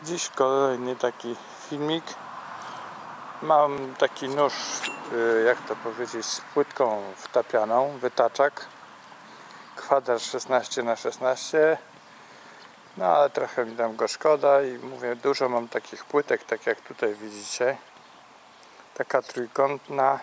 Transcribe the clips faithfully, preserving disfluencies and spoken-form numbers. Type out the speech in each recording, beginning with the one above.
Dziś kolejny taki filmik. Mam taki nóż, jak to powiedzieć, z płytką wtapianą, wytaczak, kwadrat szesnaście na szesnaście, no ale trochę mi tam go szkoda i mówię, dużo mam takich płytek, tak jak tutaj widzicie, taka trójkątna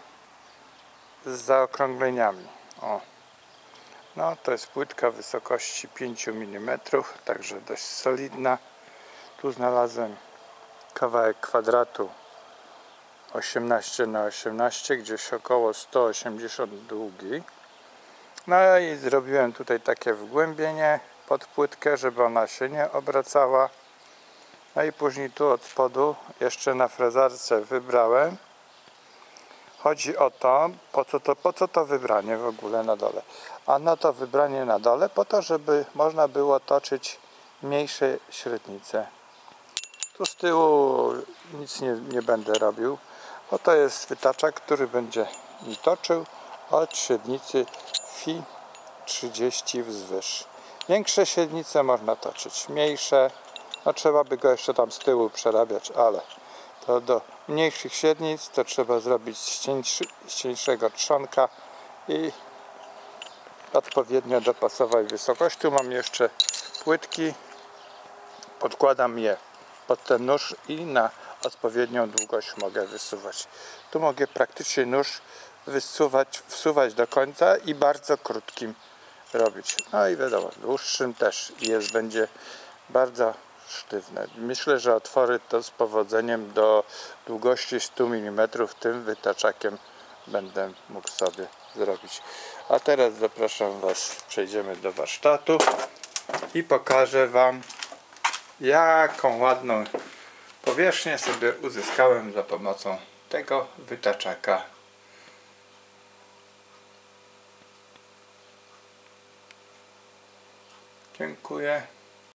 z zaokrągleniami. O. No to jest płytka wysokości pięć milimetrów, także dość solidna. Tu znalazłem kawałek kwadratu osiemnaście na osiemnaście, gdzieś około sto osiemdziesiąt długi. No i zrobiłem tutaj takie wgłębienie pod płytkę, żeby ona się nie obracała. No i później tu od spodu jeszcze na frezarce wybrałem. Chodzi o to, po co to, po co to wybranie w ogóle na dole. A no to wybranie na dole po to, żeby można było toczyć mniejsze średnice. Tu z tyłu nic nie, nie będę robił, bo to jest wytaczak, który będzie mi toczył od średnicy Fi trzydzieści wzwyż. Większe średnice można toczyć, mniejsze, no trzeba by go jeszcze tam z tyłu przerabiać, ale to do mniejszych średnic to trzeba zrobić z, cieńszy, z cieńszego trzonka i odpowiednio dopasować wysokość. Tu mam jeszcze płytki, podkładam je pod ten nóż i na odpowiednią długość mogę wysuwać. Tu mogę praktycznie nóż wysuwać, wsuwać do końca i bardzo krótkim robić. No i wiadomo, dłuższym też jest, będzie bardzo sztywne. Myślę, że otwory to z powodzeniem do długości sto milimetrów tym wytaczakiem będę mógł sobie zrobić. A teraz zapraszam Was, przejdziemy do warsztatu i pokażę Wam, jaką ładną powierzchnię sobie uzyskałem za pomocą tego wytaczaka. Dziękuję.